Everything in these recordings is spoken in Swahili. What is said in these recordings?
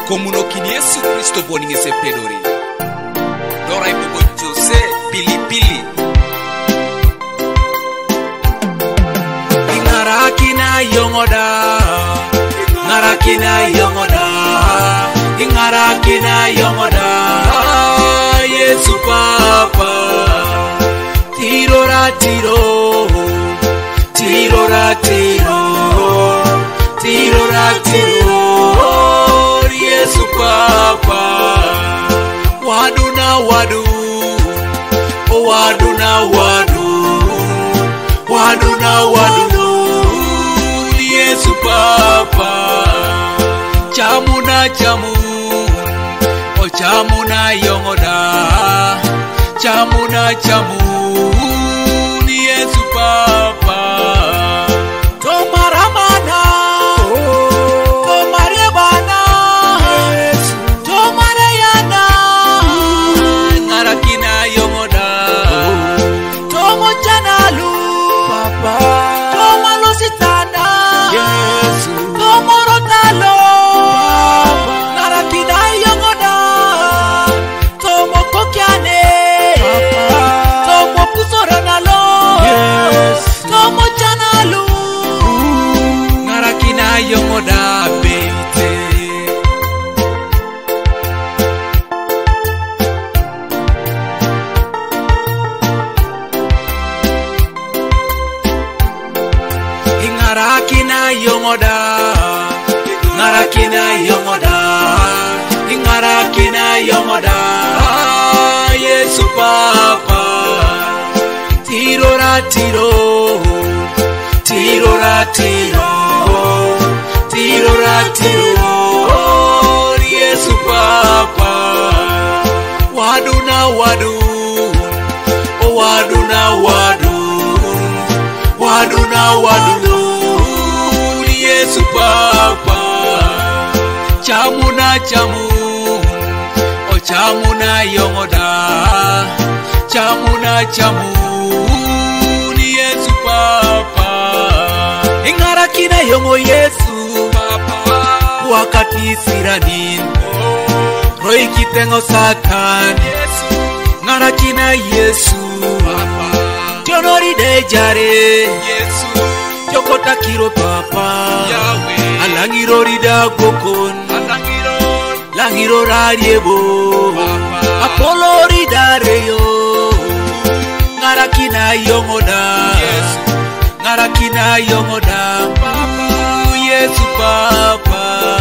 Komuno kini Yesu Kristo boni ngese pedori. Dora ibogo Jose pilipili. Ingarakina yongoda, ngarakina yongoda, ingarakina yongoda. Yesu Papa, tirora tiro, tirora tiro, tirora tiro. Yesu Papa, waduna wadu, waduna wadu, waduna wadu. Yesu Papa, chamuna chamu, o chamuna yongoda, chamuna chamu. Yesu Papa, tomaramana, tomarebana, tomarayana, ngarakina yongoda, tomo chanalu, Papa, tomalo sitana, Yesu, tomorotalo, Papa, ngarakina yongoda, tomo kokiane, Papa, tomo kusoranalo, yes, tomo chanalu, ngarakina yongoda beite. Ngarakina yongoda, ngarakina yongoda, ngarakina yongoda. Yesu Papa, tirora tiro, tirora tiro, tirora tiro. Yesu Papa, waduna wadu, waduna wadu, waduna wadu. Yesu Papa, chamuna chamu, o chamuna yongoda, chamuna chamu. Yesu Papa, ingarakina yongo Yesu Papa, wakati siranin, roi kitengo Satan. Yesu, ngarakina Yesu Papa, tionori de jare. Yesu, jokota kiro Papa, Yahweh, alangiro rida gokon, alangiro, langiro rariebo, Papa, Apollo rida reyo, ngarakina yongoda, Yesu, ngarakina yongoda, Papa, Yesu Papa.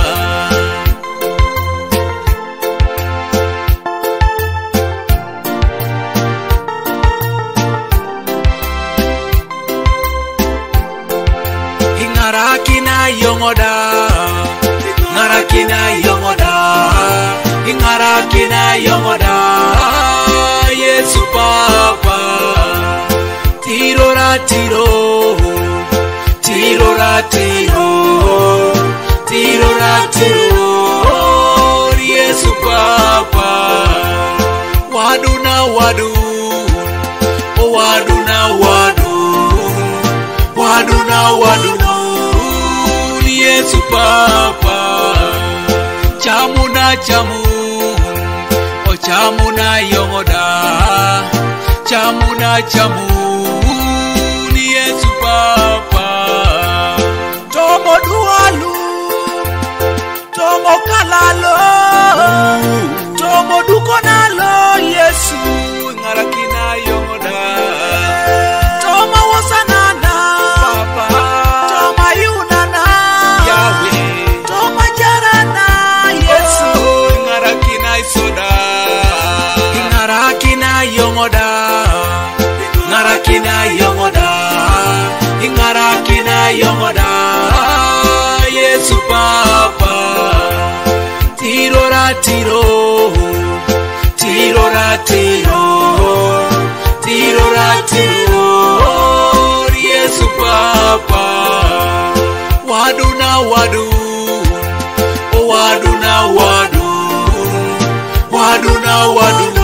Ngarakina yongoda, ngarakina yongoda, ngarakina yongoda. Yesu Papa, tirora tiro, tirora tiro, tirora tiro. Yesu Papa, waduna wadu, waduna wadu, waduna wadu. Yesu Papa, chamuna chamu, o chamuna yongoda, chamuna chamu. Yesu Papa, tomo dualu, tomo kalalo, tomo dukonalo. Yesu, ngarakina yongoda, tomo wasanana, Papa, tomo yunana, Yahweh, tomo jarana. Yesu, ngarakina isoda, ngarakina yongoda, ngarakina yongoda, ngarakina yongoda. Yesu Papa, tirora tiro, tirora tiro, tirora tiro. Yesu Papa, waduna wadu, waduna wadu, waduna wadu.